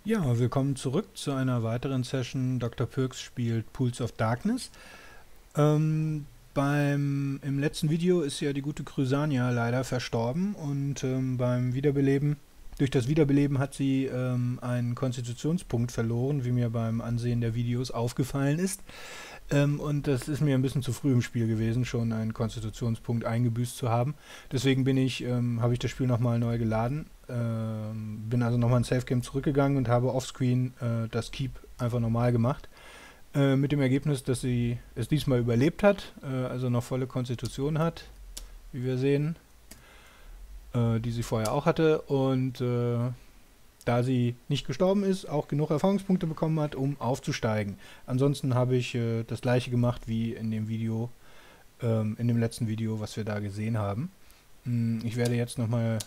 Ja, willkommen zurück zu einer weiteren Session. Dr. Pirks spielt Pools of Darkness. Im letzten Video ist ja die gute Crysania leider verstorben und durch das Wiederbeleben hat sie einen Konstitutionspunkt verloren, wie mir beim Ansehen der Videos aufgefallen ist. Und das ist mir ein bisschen zu früh im Spiel gewesen, schon einen Konstitutionspunkt eingebüßt zu haben. Deswegen habe ich das Spiel nochmal neu geladen. Bin also nochmal ins Safe Game zurückgegangen und habe offscreen das Keep einfach normal gemacht. Mit dem Ergebnis, dass sie es diesmal überlebt hat, also noch volle Konstitution hat, wie wir sehen, die sie vorher auch hatte. Und da sie nicht gestorben ist, auch genug Erfahrungspunkte bekommen hat, um aufzusteigen. Ansonsten habe ich das gleiche gemacht wie in dem Video, in dem letzten Video, was wir da gesehen haben. Ich werde jetzt nochmal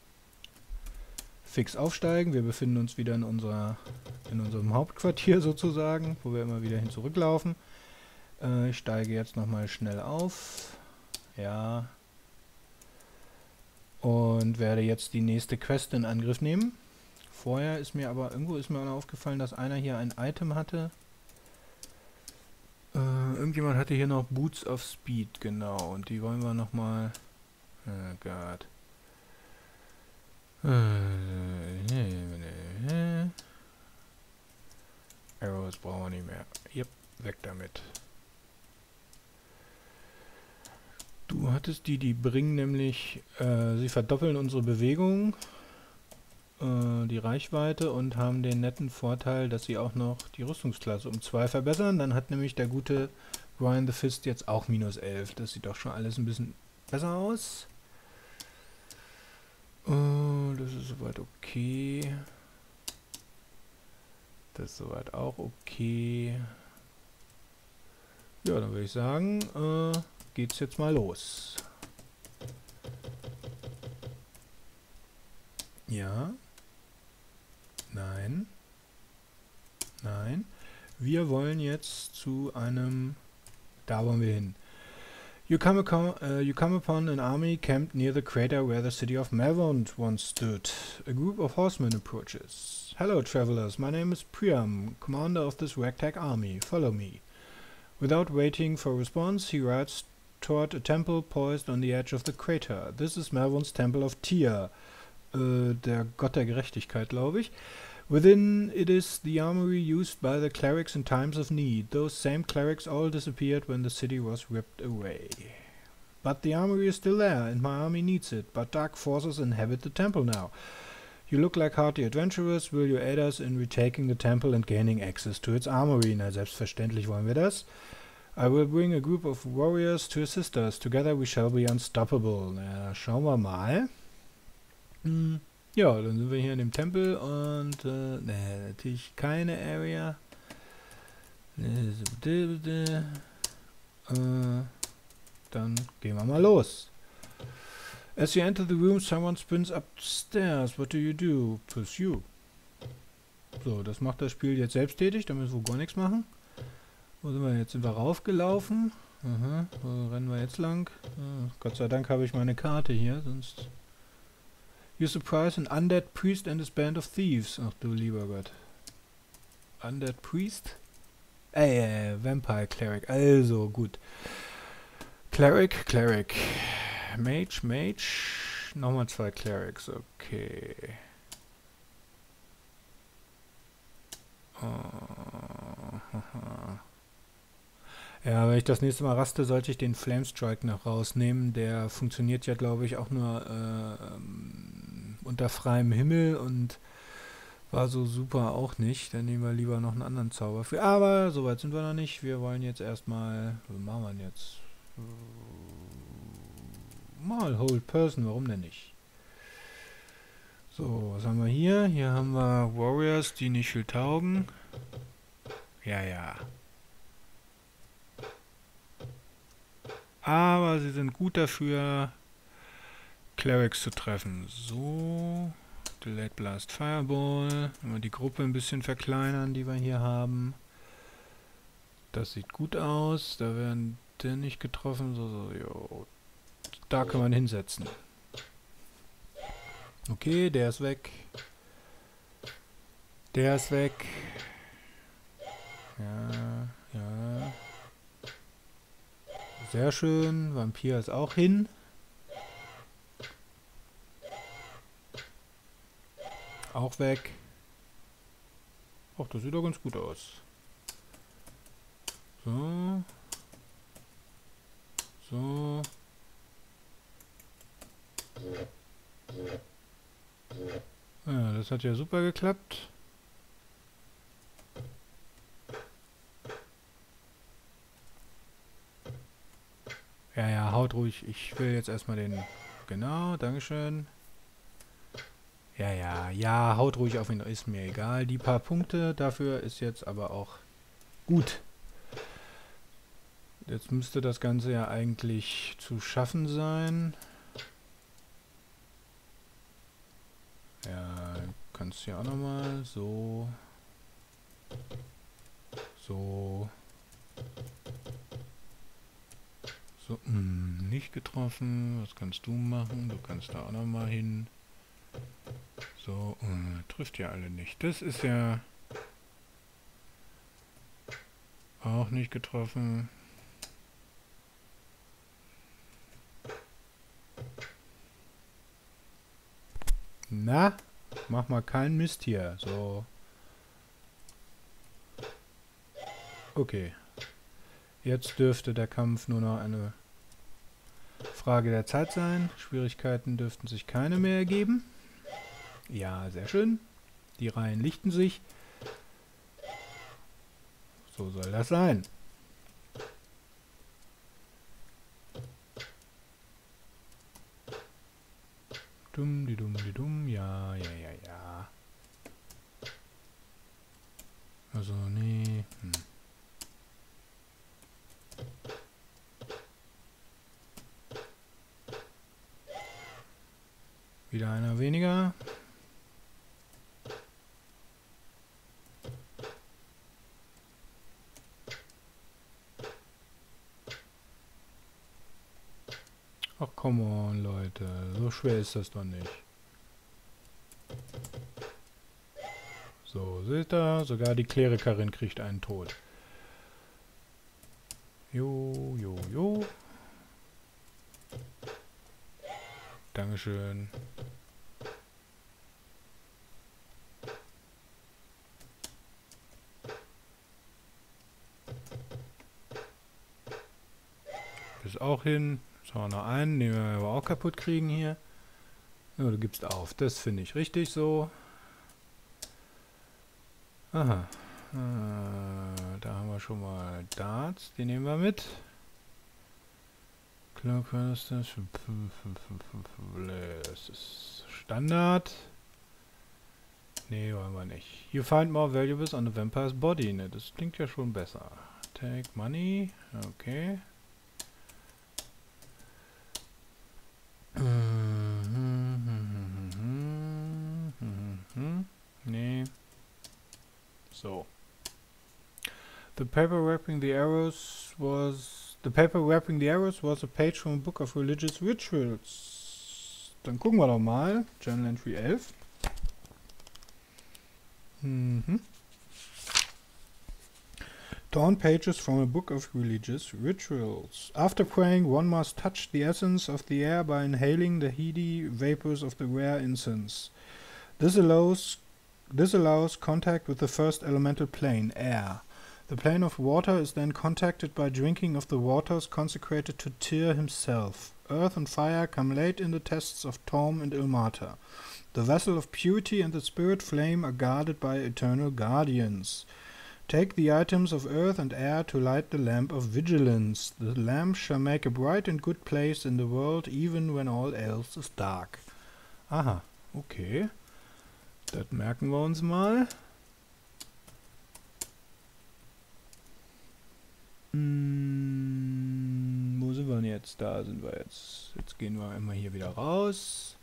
fix aufsteigen. Wir befinden uns wieder in unserem Hauptquartier sozusagen, wo wir immer wieder hin zurücklaufen. Ich steige jetzt nochmal schnell auf. Ja. Und werde jetzt die nächste Quest in Angriff nehmen. Vorher ist mir aber irgendwo aufgefallen, dass einer hier ein Item hatte. Irgendjemand hatte hier noch Boots of Speed, genau. Und die wollen wir nochmal... Oh Gott. Arrows brauchen wir nicht mehr. Yep, weg damit. Du hattest die bringen nämlich, sie verdoppeln unsere Bewegung, die Reichweite und haben den netten Vorteil, dass sie auch noch die Rüstungsklasse um 2 verbessern. Dann hat nämlich der gute Brian the Fist jetzt auch minus 11. Das sieht doch schon alles ein bisschen besser aus. Das ist soweit okay. Das ist soweit auch okay. Ja, dann würde ich sagen, geht's jetzt mal los. Ja. Nein. Nein. Wir wollen jetzt zu einem... Da wollen wir hin. You come upon an army camped near the crater where the city of Malvern once stood. A group of horsemen approaches. Hello, travelers. My name is Priam, commander of this ragtag army. Follow me. Without waiting for a response, he rides toward a temple poised on the edge of the crater. This is Malvern's Temple of Tyr, der Gott der Gerechtigkeit, glaube ich. Within it is the armory used by the clerics in times of need. Those same clerics all disappeared when the city was ripped away. But the armory is still there, and my army needs it. But dark forces inhabit the temple now. You look like hardy adventurers. Will you aid us in retaking the temple and gaining access to its armory? Na, selbstverständlich wollen wir das. I will bring a group of warriors to assist us. Together we shall be unstoppable. Na, schauen wir mal. Ja, dann sind wir hier in dem Tempel und natürlich keine Area. Dann gehen wir mal los. As you enter the room, someone sprints upstairs. What do you do? Pursue. So, das macht das Spiel jetzt selbsttätig, da müssen wir gar nichts machen. Wo sind wir jetzt? Sind wir raufgelaufen? Aha, wo rennen wir jetzt lang? Gott sei Dank habe ich meine Karte hier, sonst... You surprise an undead priest and his band of thieves. Ach du lieber Gott. Undead priest? Vampire cleric. Also, gut. Cleric. Mage. Nochmal 2 Clerics. Okay. Ja, wenn ich das nächste Mal raste, sollte ich den Flamestrike noch rausnehmen. Der funktioniert ja, glaube ich, auch nur unter freiem Himmel und war so super auch nicht. Dann nehmen wir lieber noch einen anderen Zauber für. Aber soweit sind wir noch nicht. Wir wollen jetzt erstmal... Was machen wir denn jetzt? Mal Hold Person, warum denn nicht? So, was haben wir hier? Hier haben wir Warriors, die nicht viel taugen. Ja. Aber sie sind gut dafür, Clerics zu treffen. So, Delayed Blast Fireball. Wenn wir die Gruppe ein bisschen verkleinern, die wir hier haben. Das sieht gut aus. Da werden der nicht getroffen. Jo. Da kann man hinsetzen. Okay, der ist weg. Der ist weg. Ja, ja. Sehr schön. Vampir ist auch hin. Auch weg. Ach, das sieht doch ganz gut aus. So. So. Ja, das hat ja super geklappt. Ja, ja, haut ruhig. Ich will jetzt erstmal den... Genau, dankeschön. Ja, ja, ja, haut ruhig auf ihn. Ist mir egal. Die paar Punkte dafür ist jetzt aber auch gut. Jetzt müsste das Ganze ja eigentlich zu schaffen sein. Ja, kannst du ja auch nochmal so. So. So, nicht getroffen. Was kannst du machen? Du kannst da auch nochmal hin. So, trifft ja alle nicht. Das ist ja auch nicht getroffen. Na, mach mal keinen Mist hier. So. Okay. Jetzt dürfte der Kampf nur noch eine Frage der Zeit sein. Schwierigkeiten dürften sich keine mehr ergeben. Ja, sehr schön. Die Reihen lichten sich. So soll das sein. Dumm, die dumm, die dumm. Ja, ja, ja, ja. Also, nee. Wieder einer weniger. Ach, come on, Leute. So schwer ist das doch nicht. So, seht ihr? Sogar die Klerikerin kriegt einen Tod. Jo, jo, jo. Dankeschön. Ist auch hin. Schau noch einen, den wir aber auch kaputt kriegen hier. Ja, du gibst auf. Das finde ich richtig so. Aha. Da haben wir schon mal Darts. Die nehmen wir mit. Klar, das ist Standard. Nee, wollen wir nicht. You find more valuables on the vampire's body. Ne, das klingt ja schon besser. Take money. Okay. Nee. So. The paper wrapping the arrows was a page from a book of religious rituals. Dann gucken wir doch mal. Journal Entry 11. Torn pages from a book of religious rituals. After praying, one must touch the essence of the air by inhaling the heady vapors of the rare incense. This allows contact with the first elemental plane, air. The plane of water is then contacted by drinking of the waters consecrated to Tyr himself. Earth and fire come late in the tests of Torm and Ilmater. The vessel of purity and the spirit flame are guarded by eternal guardians. Take the items of earth and air to light the lamp of vigilance. The lamp shall make a bright and good place in the world, even when all else is dark. Aha, okay. Das merken wir uns mal. Wo sind wir denn jetzt? Da sind wir jetzt. Jetzt gehen wir immer hier wieder raus.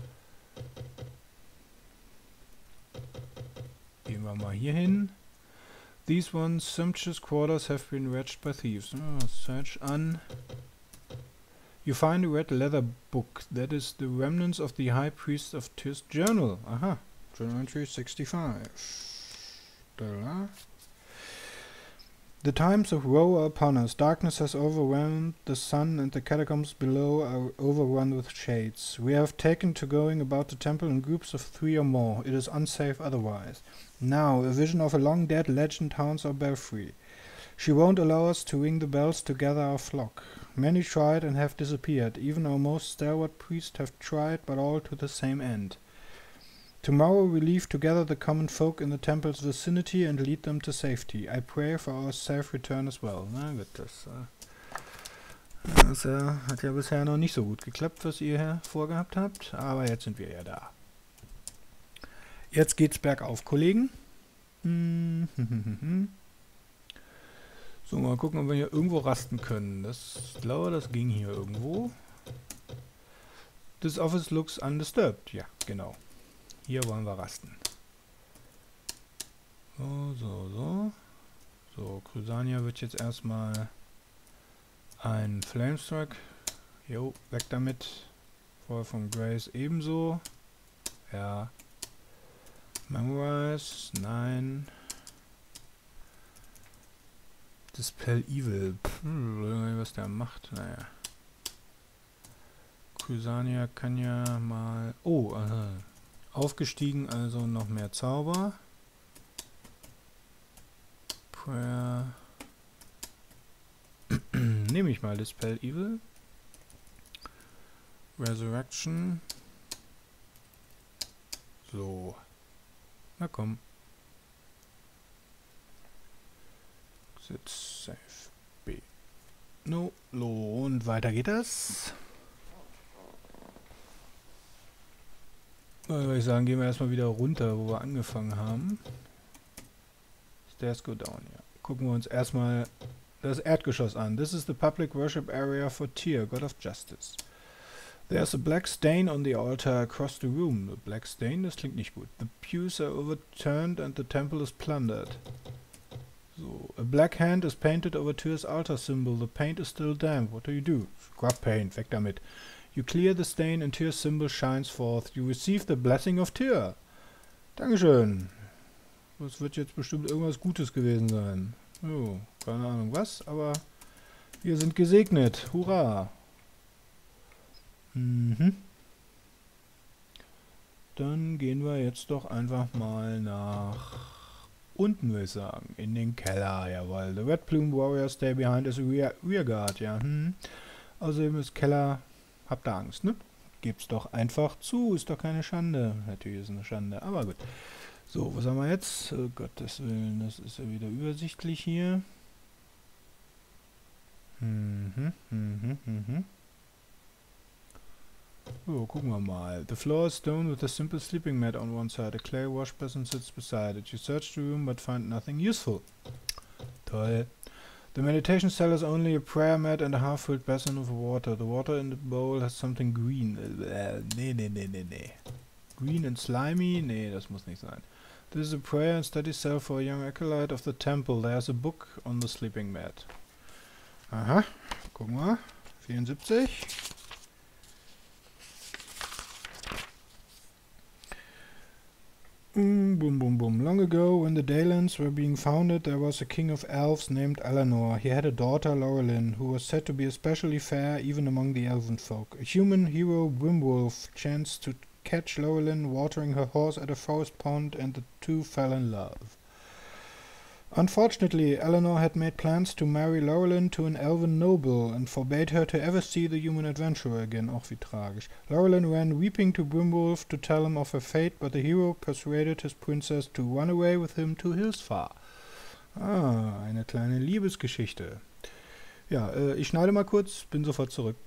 Gehen wir mal hier hin. These one's sumptuous quarters have been wretched by thieves. Search on. You find a red leather book. That is the remnants of the high priest of Tyr's journal. Aha. Journal entry 65. The times of woe are upon us. Darkness has overwhelmed the sun, and the catacombs below are overrun with shades. We have taken to going about the temple in groups of 3 or more. It is unsafe otherwise. Now, a vision of a long-dead legend haunts our belfry. She won't allow us to ring the bells to gather our flock. Many tried and have disappeared. Even our most stalwart priests have tried, but all to the same end. Tomorrow we leave together the common folk in the temple's vicinity and lead them to safety. I pray for our safe return as well. Na gut, das hat ja bisher noch nicht so gut geklappt, was ihr hier vorgehabt habt. Aber jetzt sind wir ja da. Jetzt geht's bergauf, Kollegen. So, mal gucken, ob wir hier irgendwo rasten können. Ich glaube, das ging hier irgendwo. This office looks undisturbed. Ja, genau. Hier wollen wir rasten. So. So, Crysania wird jetzt erstmal ein Flamestrike. Jo, weg damit. Feuer von Grace ebenso. Ja. Memorize. Nein. Dispel Evil. Was der macht. Naja. Crysania kann ja mal... Oh, aufgestiegen, also noch mehr Zauber. Prayer. Nehme ich mal Dispel Evil. Resurrection. So. Na komm. Sit safe. B. No. Lo. Und weiter geht das. Würde ich sagen, gehen wir erstmal wieder runter, wo wir angefangen haben. Stairs go down, ja. Gucken wir uns erstmal das Erdgeschoss an. This is the public worship area for Tyr, God of Justice. There's a black stain on the altar across the room. A black stain? Das klingt nicht gut. The pews are overturned and the temple is plundered. So, a black hand is painted over Tyr's altar symbol. The paint is still damp. What do you do? Scrub paint, weg damit. You clear the stain and Tyr's symbol shines forth. You receive the blessing of Tyr. Dankeschön. Das wird jetzt bestimmt irgendwas Gutes gewesen sein. Oh, keine Ahnung was, aber wir sind gesegnet. Hurra. Dann gehen wir jetzt doch einfach mal nach unten, würde ich sagen. In den Keller, jawohl. The Red Plume Warriors stay behind as a rear guard, ja. Außerdem ist Keller... Habt ihr Angst, ne? Gebt's doch einfach zu, ist doch keine Schande. Natürlich ist es eine Schande, aber gut. So, was haben wir jetzt? Oh Gottes Willen, das ist ja wieder übersichtlich hier. So, gucken wir mal. The floor is stone with a simple sleeping mat on one side. A clay wash basin sits beside it. You search the room but find nothing useful. Toll. The meditation cell is only a prayer mat and a half-filled basin of water. The water in the bowl has something green. Nee. Green and slimy? Nee, das muss nicht sein. This is a prayer and study cell for a young acolyte of the temple. There's a book on the sleeping mat. Aha, gucken wir. 74. Boom. Long ago, when the Daylands were being founded, there was a king of elves named Eleanor. He had a daughter, Laurelin, who was said to be especially fair even among the elven folk. A human hero, Grimwolf, chanced to catch Laurelin watering her horse at a forest pond, and the two fell in love. Unfortunately, Eleanor had made plans to marry Laurelin to an elven noble and forbade her to ever see the human adventurer again. Auch wie tragisch. Laurelin ran weeping to Grimwolf to tell him of her fate, but the hero persuaded his princess to run away with him to Hilsfar. Ah, eine kleine Liebesgeschichte. Ja, ich schneide mal kurz, bin sofort zurück.